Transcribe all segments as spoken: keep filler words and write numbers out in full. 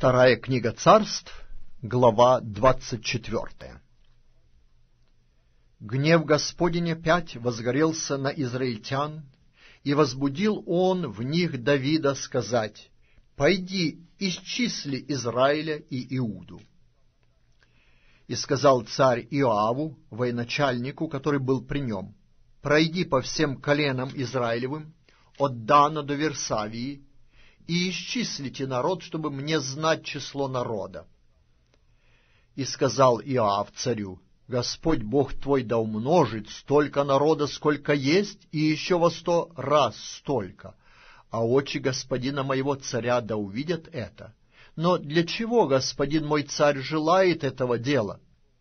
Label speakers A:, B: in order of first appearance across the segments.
A: Вторая книга Царств, глава двадцать четвертая. Гнев Господень опять возгорелся на израильтян, и возбудил он в них Давида сказать: «Пойди, исчисли Израиля и Иуду». И сказал царь Иоаву, военачальнику, который был при нем: «Пройди по всем коленам Израилевым, от Дана до Версавии, и исчислите народ, чтобы мне знать число народа». И сказал Иоав царю: «Господь Бог твой да умножит столько народа, сколько есть, и еще во сто раз столько, а очи господина моего царя да увидят это. Но для чего господин мой царь желает этого дела?»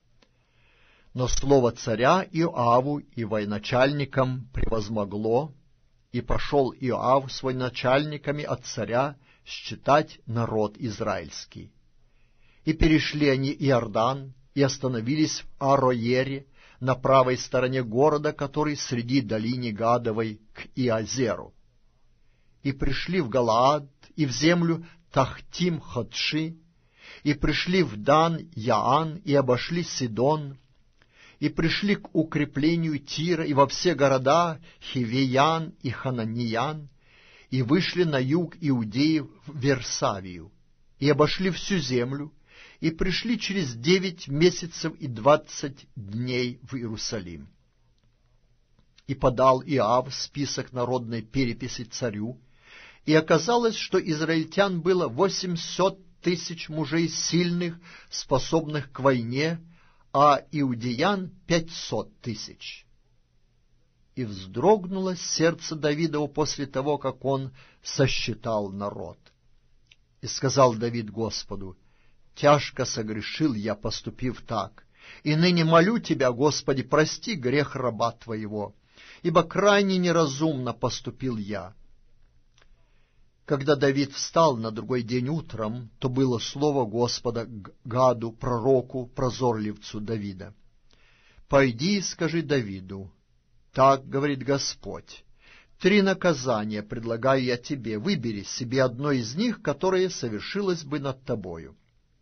A: Но слово царя Иоаву и военачальникам превозмогло, и пошел Иоав с военачальниками от царя считать народ израильский. И перешли они Иордан, и остановились в Ароере, на правой стороне города, который среди долины Гадовой, к Иозеру. И пришли в Галаад, и в землю Тахтим-Ходши, и пришли в Дан-Яан, и обошли Сидон, и пришли к укреплению Тира, и во все города Хивеян и Хананиян, и вышли на юг Иудеи в Версавию, и обошли всю землю, и пришли через девять месяцев и двадцать дней в Иерусалим. И подал Иоав список народной переписи царю, и оказалось, что израильтян было восемьсот тысяч мужей сильных, способных к войне, а иудеян пятьсот тысяч. И вздрогнуло сердце Давидова после того, как он сосчитал народ. И сказал Давид Господу: «Тяжко согрешил я, поступив так, и ныне молю Тебя, Господи, прости грех раба Твоего, ибо крайне неразумно поступил я». Когда Давид встал на другой день утром, то было слово Господа к Гаду, пророку, прозорливцу Давида: «Пойди и скажи Давиду: так говорит Господь, три наказания предлагаю я тебе, выбери себе одно из них, которое совершилось бы над тобою».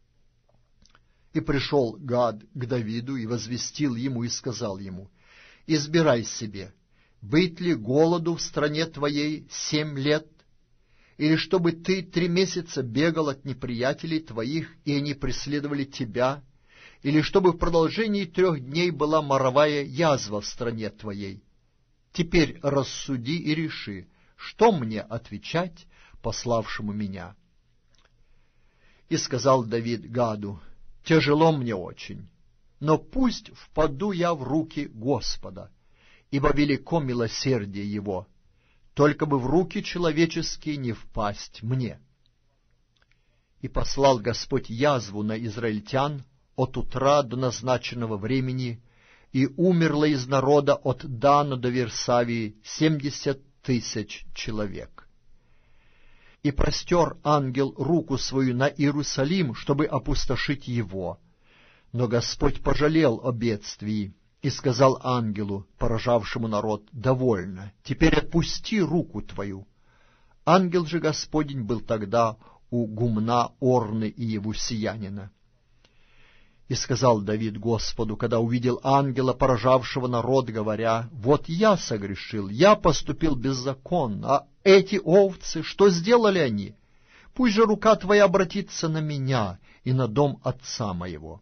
A: И пришел Гад к Давиду и возвестил ему и сказал ему: «Избирай себе, быть ли голоду в стране твоей семь лет, или чтобы ты три месяца бегал от неприятелей твоих, и они преследовали тебя, или чтобы в продолжении трех дней была моровая язва в стране твоей. Теперь рассуди и реши, что мне отвечать пославшему меня». И сказал Давид Гаду: «Тяжело мне очень, но пусть впаду я в руки Господа, ибо велико милосердие Его, только бы в руки человеческие не впасть мне». И послал Господь язву на израильтян от утра до назначенного времени, и умерло из народа от Дана до Версавии семьдесят тысяч человек. И простер ангел руку свою на Иерусалим, чтобы опустошить его. Но Господь пожалел о бедствии, и сказал ангелу, поражавшему народ: «Довольно, теперь отпусти руку твою». Ангел же Господень был тогда у гумна Орны и Евусиянина. И сказал Давид Господу, когда увидел ангела, поражавшего народ, говоря: «Вот я согрешил, я поступил беззаконно, а эти овцы, что сделали они? Пусть же рука твоя обратится на меня и на дом отца моего».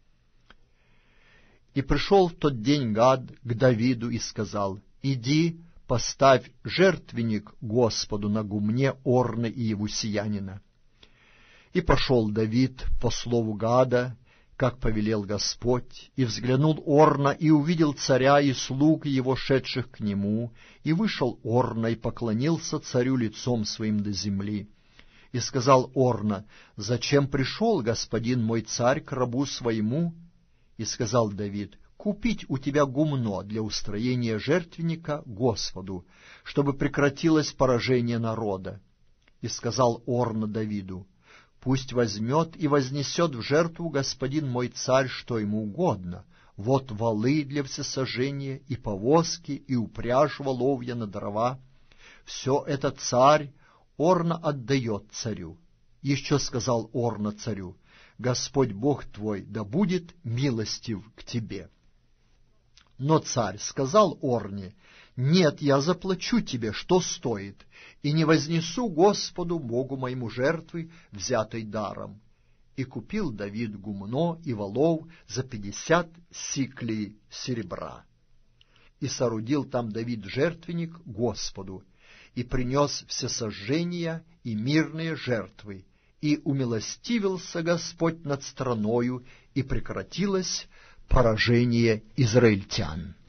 A: И пришел в тот день Гад к Давиду и сказал: «Иди, поставь жертвенник Господу на гумне Орны и Евусиянина». И пошел Давид по слову Гада, как повелел Господь, и взглянул Орна, и увидел царя и слуг его, шедших к нему, и вышел Орна, и поклонился царю лицом своим до земли. И сказал Орна: «Зачем пришел господин мой царь к рабу своему?» И сказал Давид: «Купить у тебя гумно для устроения жертвенника Господу, чтобы прекратилось поражение народа». И сказал Орна Давиду: «Пусть возьмет и вознесет в жертву господин мой царь, что ему угодно. Вот валы для всесожжения, и повозки, и упряжь воловья на дрова. Все это царь Орна отдает царю. Еще сказал Орна царю: Господь Бог твой да будет милостив к тебе. Но царь сказал Орне: нет, я заплачу тебе, что стоит, и не вознесу Господу Богу моему жертвы, взятой даром. И купил Давид гумно и волов за пятьдесят сиклей серебра. И соорудил там Давид жертвенник Господу, и принес всесожжения и мирные жертвы, и умилостивился Господь над страною, и прекратилось поражение израильтян.